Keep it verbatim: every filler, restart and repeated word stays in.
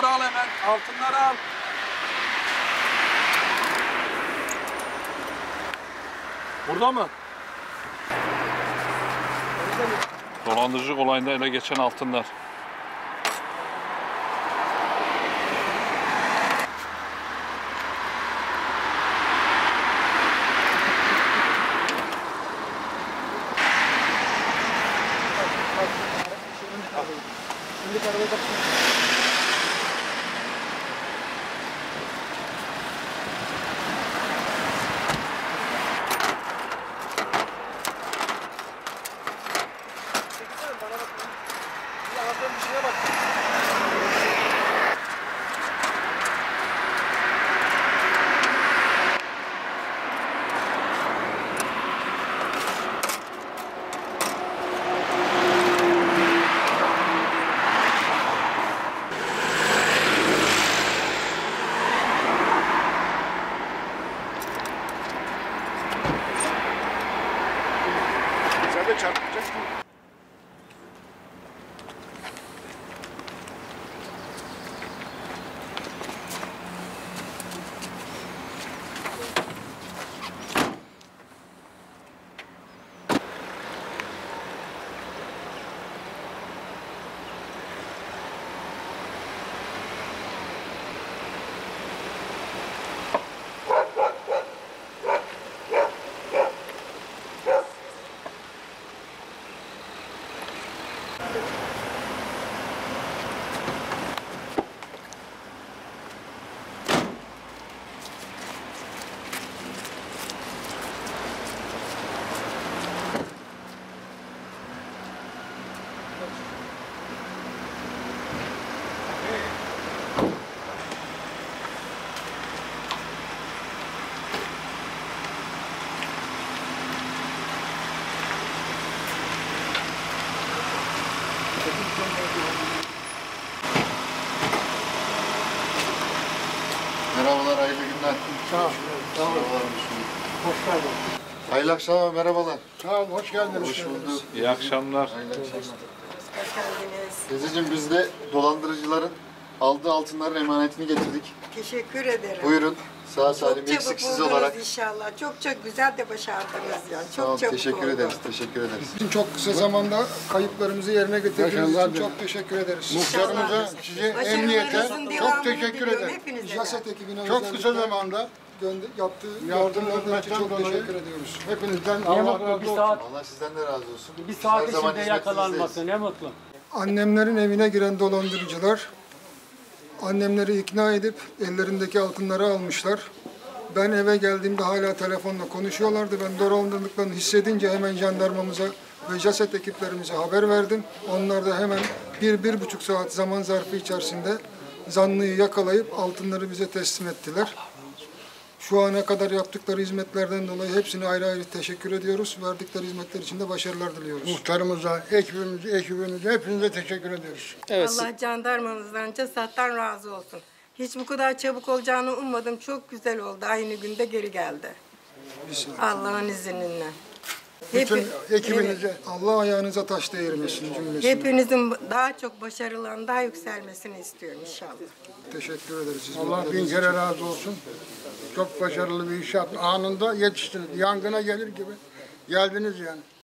al hemen. Altınları al. Burada mı? Dolandırıcılık olayında ele geçen altınlar. Çarpacak mı? Merhabalar, hayırlı günler. Sağ ol. Sağ ol. Hoş geldin. Hayırlı akşamlar, merhabalar. Sağ ol, hoş geldiniz. Hoş bulduk. İyi akşamlar. Hayırlı akşamlar. Hoş geldiniz. Teyzeciğim, biz de dolandırıcıların aldığı altınların emanetini getirdik. Teşekkür ederim. Buyurun, sağ Çok salim, çabuk eksiksiz buldunuz olarak. inşallah. Çok çok güzel de başardınız ya. Çok Sağ ol, çabuk teşekkür oldu. ederiz, teşekkür ederiz. Çok kısa zamanda kayıplarımızı yerine getirdiğiniz için çok teşekkür ederiz. Muhtarımıza, size, Başarılarınızın emniyete devamını çok teşekkür diliyorum ederim. hepinize de. Jaset ekibine Çok kısa özellikle zamanda gönder- yaptığı yaptığınız yardımlardan için hizmetten çok dolayı teşekkür ediyoruz. hepinizden Ne Allah mutlu razı bir olsun. saat, Allah sizden de razı olsun. bir Biz saat her zaman içinde yakalanması hizmetinizdeyiz. ne mutlu. Annemlerin evine giren dolandırıcılar annemleri ikna edip ellerindeki altınları almışlar. Ben eve geldiğimde hala telefonla konuşuyorlardı. Ben dolandırdıklarını hissedince hemen jandarmamıza ve Jaset ekiplerimize haber verdim. Onlar da hemen bir, bir buçuk saat zaman zarfı içerisinde zanlıyı yakalayıp altınları bize teslim ettiler. Şu ana kadar yaptıkları hizmetlerden dolayı hepsine ayrı ayrı teşekkür ediyoruz. Verdikleri hizmetler için de başarılar diliyoruz. Muhtarımıza, ekibimize, ekibimize hepinize teşekkür ediyoruz. Allah jandarmamızdan, CESAT'tan razı olsun. Hiç bu kadar çabuk olacağını ummadım. Çok güzel oldu. Aynı günde geri geldi. Allah'ın izniyle. Bütün Hepi- ekibinize evet. Allah ayağınıza taş değirmesin cümlesine. Hepinizin daha çok başarılarının daha yükselmesini istiyorum inşallah. Teşekkür ederiz. Allah bin hizmetleriniz kere için. razı olsun. Çok başarılı bir iş yaptınız. Anında yetiştiniz. Yangına gelir gibi geldiniz yani.